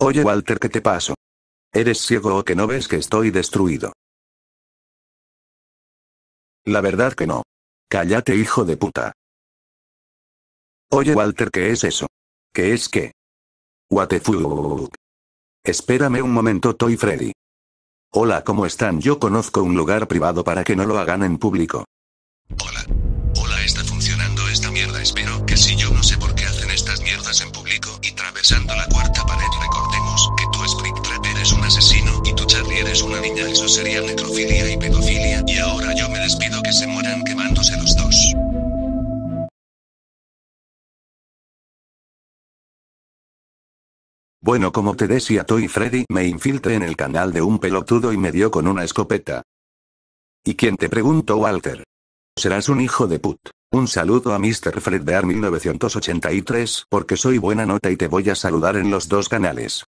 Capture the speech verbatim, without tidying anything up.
Oye Walter, ¿qué te pasó? ¿Eres ciego o que no ves que estoy destruido? La verdad que no. Cállate, hijo de puta. Oye Walter, ¿qué es eso? ¿Qué es qué? What the fuck? Espérame un momento, Toy Freddy. Hola, ¿cómo están? Yo conozco un lugar privado para que no lo hagan en público. Hola. Hola, está funcionando esta mierda, espero que sí, yo no sé por qué hacen estas mierdas en público, y atravesando la cuarta pared recordemos que tú Springtrap eres un asesino y tú Charlie eres una niña, eso sería necrofilia y pedofilia, y ahora yo me despido, que se mueran quemándose los dos. Bueno, como te decía, Toy Freddy, me infiltré en el canal de un pelotudo y me dio con una escopeta. ¿Y quién te preguntó, Walter? Serás un hijo de put. Un saludo a mister Fredbear mil novecientos ochenta y tres, porque soy buena nota y te voy a saludar en los dos canales.